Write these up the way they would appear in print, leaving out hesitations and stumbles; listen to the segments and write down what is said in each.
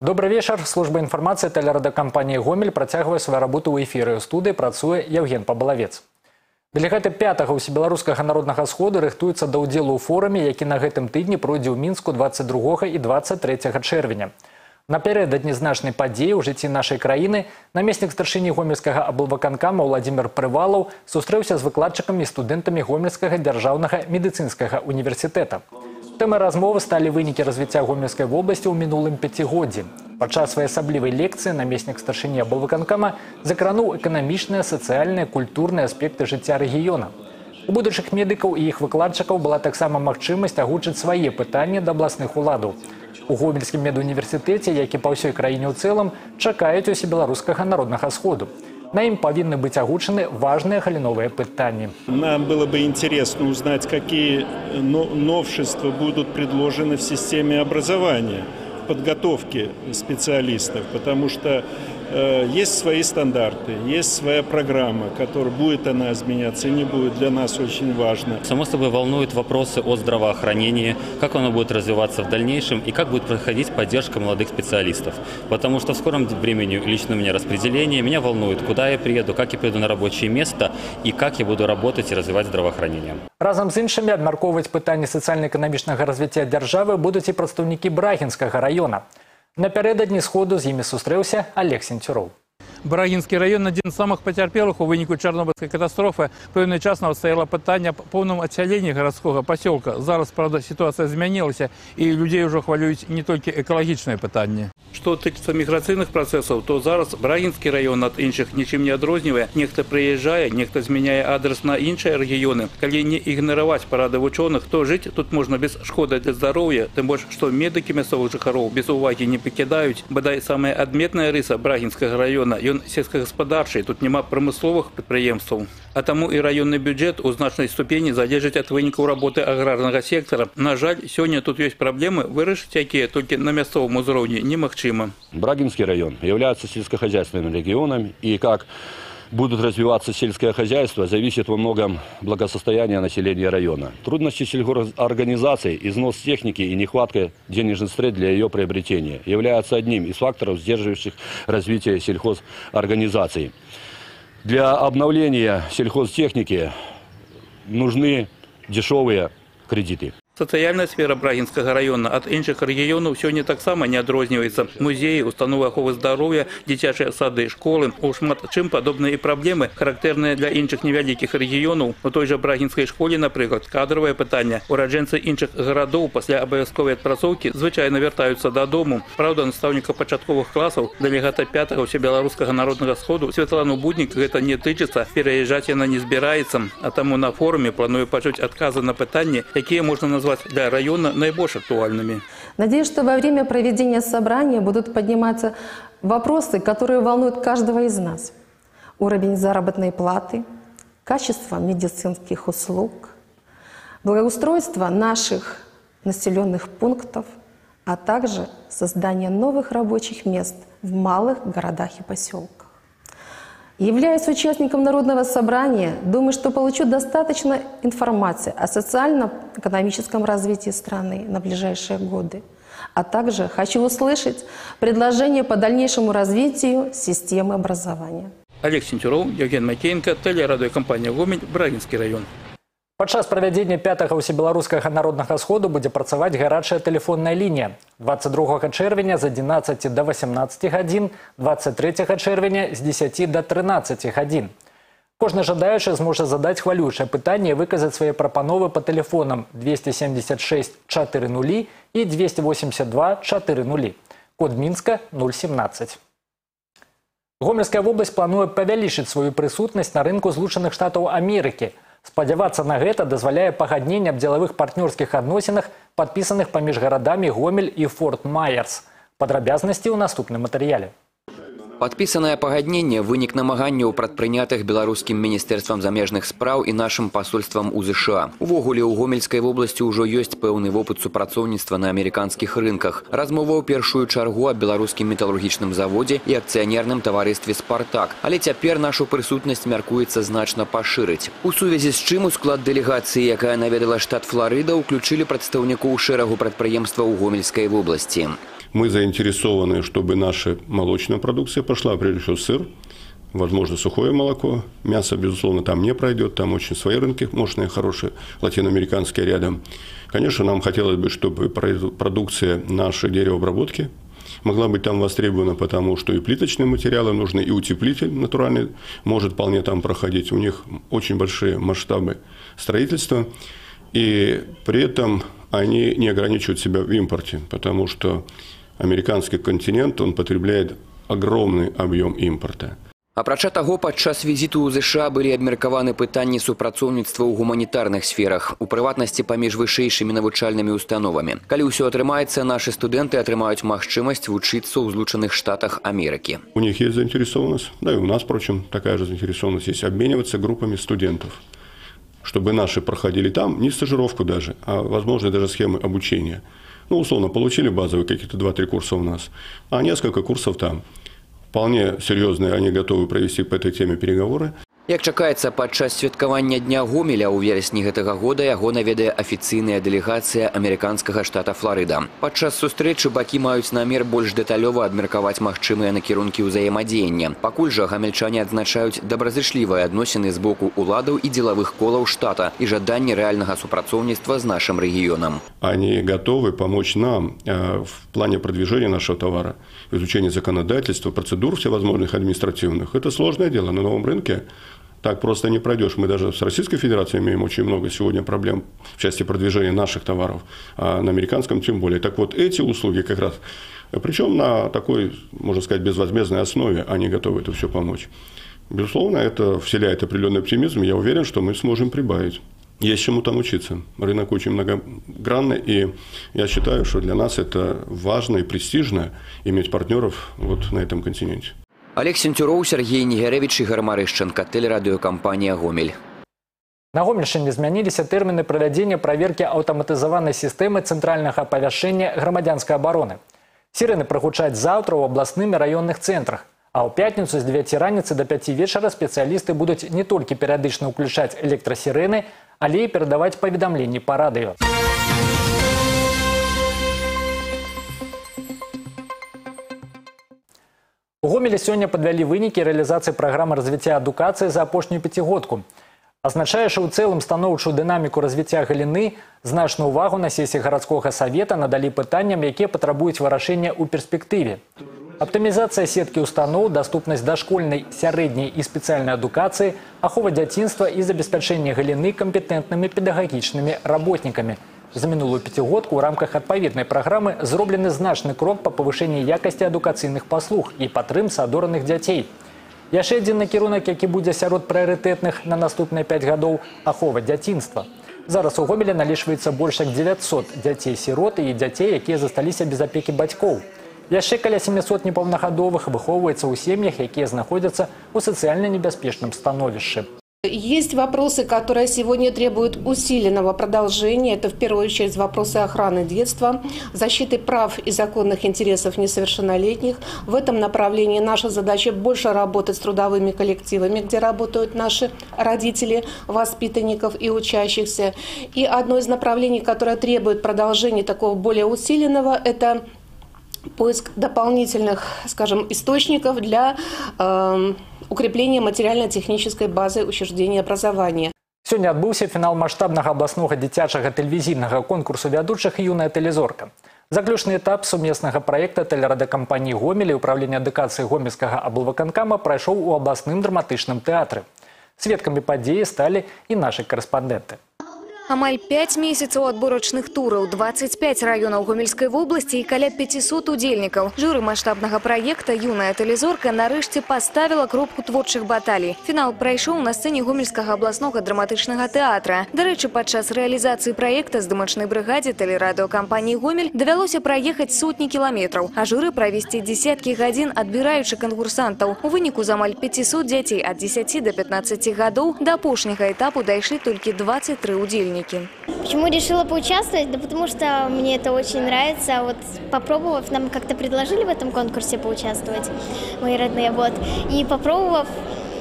Добрый вечер. Служба информации телерадиокомпании «Гомель» працягвае свою работу ў эфіры. У студыі працуе Евген Пабалавец. Дэлегаты 5-го ўсебеларускага народнага сходу рыхтуюцца да ўдзелу ў форуме, які на гэтым тыдні пройдзе ў Мінску 22 і 23 чэрвеня. Напярэдадні значнай падзеі ў жыцці нашай краіны намеснік старшыні гомельскага аблвыканкама Владимир Прывалаў сустрэўся з выкладчыкамі і студэнтамі Гомельскага дзяржаўнага медыцынскага універсітэта. Тэмай размовы сталі вынікі развіцця Гомельскай вобласці ў мінулым пяцігоддзі. Падчас своеасаблівай лекцыі намеснік старшыні аблвыканкама закрануў эканамічныя, сацыяльныя, культурныя аспекты жыцця рэгіёна. У будучых медыкаў і іх выкладчыкаў была таксама магчымасць агучыць свае пытанні да абласных уладаў. У Гомельскім медуніверсітэце, як і па ўсёй краіне ў цэлым, чакаюць усебеларускага народнага сходу. На им повинны быть огучены важные галиновые пытания. Нам было бы интересно узнать, какие новшества будут предложены в системе образования, подготовки специалистов, потому что есть свои стандарты, есть своя программа, которая будет она изменяться, не будет, для нас очень важно. Само собой волнуют вопросы о здравоохранении, как оно будет развиваться в дальнейшем и как будет проходить поддержка молодых специалистов. Потому что в скором времени лично у меня распределение, меня волнует, куда я приеду, как я приеду на рабочее место и как я буду работать и развивать здравоохранение. Разом з іншымі абмяркоўваць пытанні сацыяльна-эканамічнага развіцця дзяржавы будуць і прадстаўнікі Брагінскага района. Напярэдадні сходу з імі сустрэўся Олег Сенцюроў. Брагінскі раён адзін з самых пацярпелых у выніку чарнобыльскай катастрофы. Пэўны час стаяла пытанне аб поўным адсяленні гарадскога пасёлка. Зараз, правда, сітуацыя змянілася, і людзей ужо хвалююць не толькі экалагічныя пытанні. Што тычыцца міграцыйных працэсаў, то зараз Брагінскі раён ад іншых нічым не адрознівае. Нехта прыязджае, нехта змяняе адрес на іншыя рэгіёны. Калі не ігнараваць парады вучоных, то жыць тут можна без шкоды для здароўя. Тым больш, што медыкі мясцовых жыхароў без увагі не пакідаюць. Бадай самая адметная рыса Брагінскага раёна – ён сельскагаспадарчы, тут няма прамысловых прадпрыемстваў. А таму і раённы бюджэт у значнай ступені залежыць ад вынікаў работы аграрнага сектара. На жаль, сёння тут ёсць праблемы, вырашыць якія толькі на мясцовым узроўні немагчыма. Брагинский район является сельскохозяйственным регионом, и как будут развиваться сельское хозяйство, зависит во многом благосостояние населения района. Трудности сельхозорганизации, износ техники и нехватка денежных средств для ее приобретения являются одним из факторов, сдерживающих развитие сельхозорганизаций. Для обновления сельхозтехники нужны дешевые кредиты. Сацыяльная сфера Брагінскага раёна ад іншых рэгіёнаў сёння таксама не адрозніваецца. Музеі, установы аховы здароўя, дзіцячыя сады, школы. У шмат чым падобныя праблемы, характэрныя для іншых невялікіх рэгіёнаў. У той жа Брагінскай школе, напрыклад, кадравае пытанне. Ураджэнцы іншых гарадоў пасля абавязковай адпрацоўкі звычайна вяртаюцца дадому. Праўда, настаўніка пачатковых класаў, дэлегата 5-го ўсебеларускага народнага сходу Святлану Буднік гэта не тычыцца, пераязджаць яна не збіраецца. А таму на форуме планую пачуць адказы на пытанні, якія можна назваць для района наибольш актуальными. Надеюсь, что во время проведения собрания будут подниматься вопросы, которые волнуют каждого из нас. Уровень заработной платы, качество медицинских услуг, благоустройство наших населенных пунктов, а также создание новых рабочих мест в малых городах и поселках. Являясь участником Народного собрания, думаю, что получу достаточно информации о социально-экономическом развитии страны на ближайшие годы. А также хочу услышать предложения по дальнейшему развитию системы образования. Олег Сенцюроў, Евген Макеенко, телерадиокомпания «Гомель», Брагінскі район. Падчас правядзення 5-го ўсебеларускага народнага сходу будзе працаваць гарачая тэлефонная лінія. 22 чэрвеня з 11 до 18 гадзін, 23 чэрвеня з 10 до 13 гадзін. Кожны жадаючы зможа задаць хвалюючае пытанне і выказаць свае прапановы па тэлефонам 276 40 і 282 40. Код Мінска 017. Гомельская вобласць плануе павялічыць сваю прысутнасць на рынку Злучаных Штатаў Амерыкі. Спадзявацца на гэта дазваляе пагадненне аб дзелавых партнёрскіх адносінах, падпісаных паміж гарадамі Гомель і Форт Майерс. Падрабязнасці ў наступным матэрыяле. Падпісанае пагадненне вынік намаганняў, прадпрынятых беларускім міністэрствам замежных спраў і нашым пасольствам у ЗША. Увогуле, у Гомельскай вобласці ўжо ёсць пэўны вопыт супрацоўніцтва на амерыканскіх рынках. Размова ў першую чаргу аб беларускім металургічным заводзе і акцыянерным таварыстве «Спартак». Але цяпер нашу прысутнасць мяркуецца значна пашырыць. У сувязі з чым у склад дэлегацыі, якая наведала штат Фларыда, уключылі прадстаўнікоў шэрагу прадпрыемстваў у Гомельскай вобласці. Мы заинтересованы, чтобы наша молочная продукция пошла, прежде всего сыр, возможно, сухое молоко. Мясо, безусловно, там не пройдет, там очень свои рынки мощные, хорошие, латиноамериканские рядом. Конечно, нам хотелось бы, чтобы продукция нашей деревообработки могла быть там востребована, потому что и плиточные материалы нужны, и утеплитель натуральный может вполне там проходить. У них очень большие масштабы строительства, и при этом они не ограничивают себя в импорте, потому что американский континент, он потребляет огромный объем импорта. Апрача таго, падчас візіту ў ЗША былі абмеркаваны пытанні супрацоўніцтва ў гуманітарных сферах, у прыватнасці паміж вышэйшымі навучальнымі установамі. Калі ўсё атрымаецца, нашы студэнты атрымаюць магчымасць вучыцца ў Злучаных Штатах Америки. У них есть заинтересованность, да и у нас, впрочем, такая же заинтересованность есть, обмениваться группами студентов, чтобы наши проходили там не стажировку даже, а, возможно, даже схемы обучения. Ну, условно, получили базовые какие-то 2-3 курса у нас, а несколько курсов там. Вполне серьезные, они готовы провести по этой теме переговоры. Як чакаецца, падчас святкавання Дня Гомеля ў верасні гэтага года яго наведае афіцыйная дэлегацыя амерыканскага штата Флорыда. Падчас сустрэчы бакі маюць намер больш дэталёва абмеркаваць магчымыя накірункі ўзаемадзеяння. Пакуль жа гамельчане адзначаюць добразычлівыя адносіны з боку уладаў і дзелавых колаў штата і жаданне рэальнага супрацоўніцтва з нашым рэгіёнам. Они готовы помочь нам в плане продвижения нашего товара, изучения законодательства, процедур всевозможных административных. Это сложное дело на новом рынке. Так просто не пройдешь. Мы даже с Российской Федерацией имеем очень много сегодня проблем в части продвижения наших товаров, а на американском тем более. Так вот, эти услуги как раз, причем на такой, можно сказать, безвозмездной основе, они готовы это все помочь. Безусловно, это вселяет определенный оптимизм. Я уверен, что мы сможем прибавить. Есть чему там учиться. Рынок очень многогранный, и я считаю, что для нас это важно и престижно иметь партнеров вот на этом континенте. Олег Сентюроў, Сергей Нігеревич, Ігор Марышченко, тэлерадыёкампанія «Гомель». На Гомельшчыне змяніліся тэрміны правядзення праверкі аўтаматызаванай сістэмы цэнтральнага апавяшчэння грамадзянскай абароны. Сірэны прагучаць заўтра ў абласным і раённых цэнтрах, а ў пятніцу з 9 раніцы до 5 вечара спецыялісты будуць не толькі перыядычна ўключаць электрасірэны, але і перадаваць паведамленні па радыё. У Гомелі сёння падвялі вынікі рэалізацыі праграмы развіцця адукацыі за апошнюю пяцігодку. Азначае, што ў цэлым станоўчую дынаміку развіцця галіны значную ўвагу на сесіі гарадскога савета надалі пытанням, якія патрабуюць вырашэння ў перспектыве. Аптымізацыя сеткі устаноў, даступнасць дашкольнай, сярэдняй і спецыяльнай адукацыі, ахова дзяцінства і забеспячэнне галіны кампетэнтнымі педагагічнымі работнікамі. За мінулую пяцігодку ў рамках адпаведнай праграмы зроблены значны крок па павышэнні якасці адукацыйных паслуг і падтрымцы адораных дзяцей. Яшчэ адзін накірунак, які будзе сярод прыярытэтных на наступныя 5 гадоў – ахова дзяцінства. Зараз у Гомелі налічваецца больш як 900 дзяцей-сірот і дзяцей, якія засталіся без апекі бацькоў. Яшчэ каля 700 непаўнагадовых выхоўваецца ў сем'ях, якія знаходзяцца ў сацыяльна небяспечным становішчы. Есть вопросы, которые сегодня требуют усиленного продолжения. Это в первую очередь вопросы охраны детства, защиты прав и законных интересов несовершеннолетних. В этом направлении наша задача больше работать с трудовыми коллективами, где работают наши родители, воспитанников и учащихся. И одно из направлений, которое требует продолжения такого более усиленного, это поиск дополнительных, скажем, источников для укрепления материально-технической базы учреждений образования. Сёння адбыўся фінал маштабнага абласнога дзіцячага тэлевізійнага конкурсу вядучых «Юная тэлезорка». Заключны этап сумеснага праекта тэлерадакампаніі «Гомель» і ўправлення адукацыі гомельскага аблвыканкама прайшоў у абласным драматычным тэатры. Сведкамі падзеі сталі і нашы корэспандэнты. Амаль 5 месяцаў адборачных тураў, 25 раёнаў Гомельскай вобласці і каля 500 удзельнікаў. Журы маштабнага праекта «Юная тэлезорка» нарэшце паставіла кропку творчых баталій. Фінал прайшоў на сцэне Гомельскага абласнога драматычнага тэатра. Дарэчы, падчас рэалізацыі праекта здымачнай брыгадзе тэлерадыёкампаніі «Гомель» давялося праехаць сотні кіламетраў, а журы правесці дзесяткі гадзін, адбіраючы канкурсантаў. У выніку з амаль 500 дзяцей ад 10 до 15 гадоў да апошняга этапу дайшлі толькі 23 удзельнікі. Почему решила поучаствовать? Да потому что мне это очень нравится. Вот попробовав, нам как-то предложили в этом конкурсе поучаствовать, мои родные, вот. И попробовав,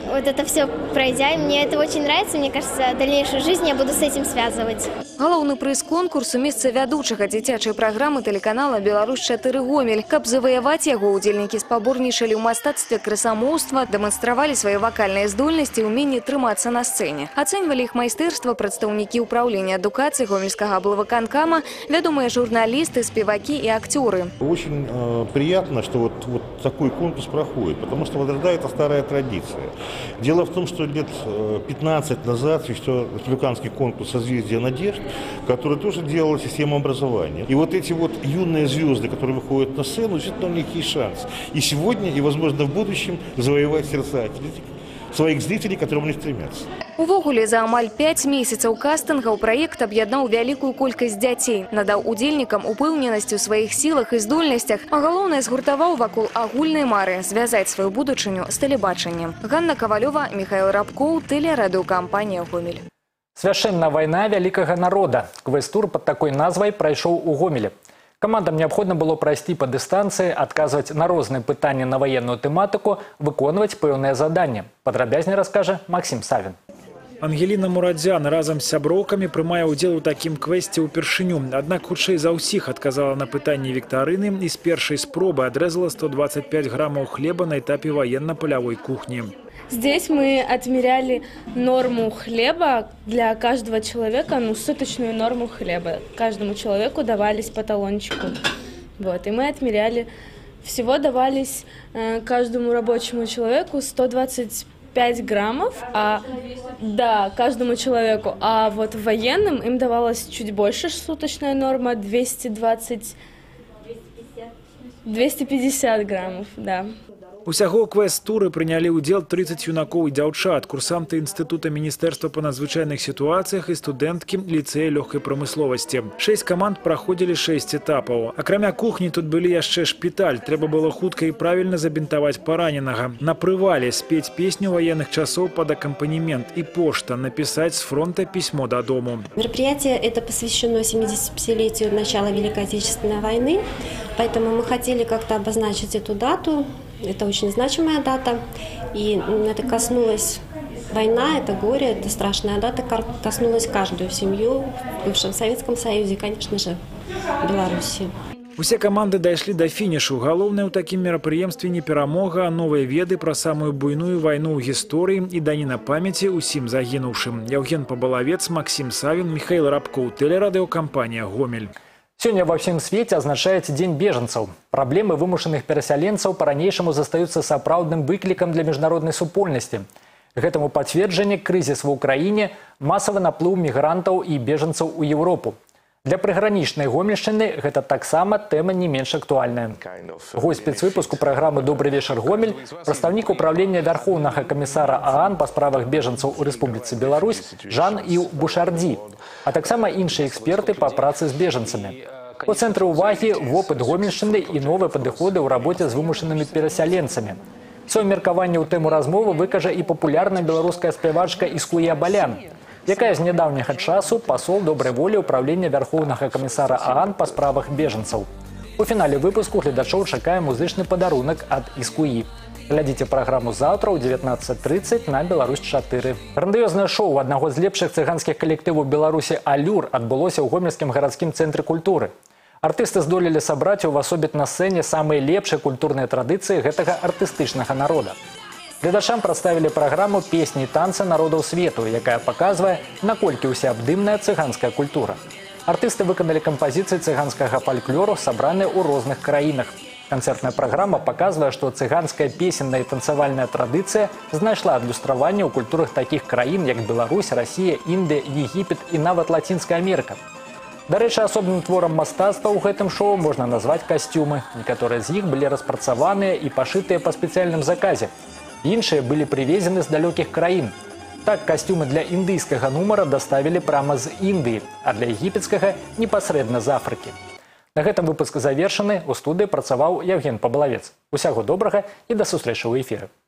вот это все пройдя. И мне это очень нравится. Мне кажется, дальнейшую жизнь я буду с этим связывать. Галоўны прыз конкурсу месца вядучага дзіцячай праграмы тэлеканала «Беларусь-4 Гомель». Каб заваяваць яго, удзельнікі спаборнічалі ў мастацтве красамоўства, дэманстравалі свае вакальныя здольнасці і ўменне трымацца на сцэне. Ацэньвалі іх майстэрства прадстаўнікі ўпраўлення адукацыі гомельскага аблвыканкама, вядомыя журналісты, спевакі і акцёры. Очень приятно, что вот такой конкурс проходит, потому что возрождает старая традиция. Дело в том, что лет 15 назад еще республиканский конкурс «Созвездие надежд», который тоже делал систему образования. И вот эти вот юные звезды, которые выходят на сцену, действительно у них есть шанс. И сегодня, и, возможно, в будущем завоевать сердца своих зрителей, к которым они стремятся. Увогуле, за амаль 5 месяцаў кастынгаў праект аб'яднаў вялікую колькасць дзяцей, надаў удзельнікам упэўненасць у сваіх сілах і здольнасцях, а галоўнае згуртаваў вакол агульнай мары звязаць сваю будучыню з тэлебачаннем. Ганна Ковалёва, Михаил Рабкоў, тэлерадыёкампанія «Гомель». Свяшчэнная вайна вялікага народа. Квест-тур пад такой назвай прайшоў у Гомелі. Камандам неабходна было прайсці па дыстанцыі, адказваць на розныя пытанні на ваенную тэматыку, выконваць пэўныя заданні. Падрабязней раскажа Максим Савін. Ангеліна Мурадзян разам з сяброўкамі прымае ўдзел у такім квесце ўпершыню. Аднак хутчэй за ўсіх адказала на пытанні віктарыны і з першай спробы адрэзала 125 граммаў хлеба на этапе военно-полевой кухни. Здесь мы отмеряли норму хлеба для каждого человека, суточную норму хлеба. Каждому человеку давались по талончику. Вот, и мы отмеряли. Всего давались каждому рабочему человеку 125 граммов, каждому человеку. А вот военным им давалась чуть больше суточная норма, 250 граммов, да. Усяго квест-туры прынялі ўдзел 30 юнакоў і дзяўчат, курсанты Інстытута Міністэрства па надзвычайных сітуацыях і студэнткі ліцэя лёгкай прамысловасці. 6 каманд праходзілі 6 этапаў. Акрамя кухні тут былі яшчэ шпіталь. Трэба было хутка і правільна забінтаваць параненага. На прывале спець песню военных часов под аккомпанемент и пошта написать с фронта письмо додому. Мероприятие это посвящено 75-летию начала Великой Отечественной войны, поэтому мы хотели как-то обозначить эту дату. Это очень значимая дата, и это коснулось война, это горе, это страшная дата, коснулась каждую семью в бывшем Советском Союзе, конечно же, в Беларуси. Усе каманды дайшлі да фінішу. Галоўнае ў такім мерапрыемстве не перамога, а новыя веды пра самую буйную вайну ў гісторыі і даніна памяці ўсім загінуўшым. Яўген Пабалавец, Максим Савін, Михаил Рабкоў, тэлерадыёкампанія «Гомель». Сёння ва ўсім свеце азначаецца Дзень бежанцаў. Праблемы вымушаных перасяленцаў па-ранейшаму застаюцца сапраўдным выклікам для міжнароднай супольнасці. Гэтаму пацверджанне крызіс ва ўкраіне, масавы наплыў мігрантаў і бежанцаў у Еўропу. Для прыгранічнай Гомельшчыны гэта таксама тэма не менш актуальная. Госць спецвыпуску праграмы «Добрый вечер, Гомель» прадстаўнік управлення Вярхоўнага камісара ААН па справах бежанцаў у Рэспубліцы Беларусь Жан-Іў Бушардзі, а таксама іншыя эксперты па працы з бежанцамі. У цэнтры ўвагі вопыт Гомельшчыны і новыя падыходы ў рабоце з вымушанымі перасяленцамі. Сваё меркаванне ў тэму размовы выкажа і папулярная беларуская спявачка Іскуя Балян, якая з нядаўняга часу пасол добрай волі ўправлення Вярхоўнага камісара ААН па справах бежанцаў. У фінале выпуску гледачоў чакае музычны падарунак ад Іскуі. Глядзіце праграму заўтра ў 19:30 на Беларусь-4. Грандыёзнае шоу аднаго з лепшых цыганскіх калектываў Беларусі «Алюр» адбылося ў гомельскім гарадскім цэнтры культуры. Артысты здолелі сабраць і ўвасобіць на сцэне самыя лепшыя культурныя традыцыі гэтага артыстычнага народа. Гледачам прадставілі праграму «Песні і танцы народаў свету», якая паказвае, наколькі ўсеабдымная цыганская культура. Артысты выканалі кампазіцыі цыганскага фальклору, сабраныя ў розных краінах. Канцэртная праграма паказвае, што цыганская песенная і танцавальная традыцыя знайшла адлюстраванне ў культурах такіх краін, як Беларусь, Расія, Індыя, Егіпет і нават Лацінская Амерыка. Дарэчы, асобным творам мастацтва ў гэтым шоу можна назваць касцюмы. Некаторыя з іх былі распрацаваныя і пашытыя па спецыяльным заказе. Іншыя былі прывезены з далёкіх краін. Так, касцюмы для індыйскага нумара даставілі прама з Індыі, а для егіпецкага непасрэдна з Афрыкі. На гэтым выпуск завершаны. У студыі працаваў Яўген Пабалавец. Усяго добрага і да сустрэчы ў эфіры.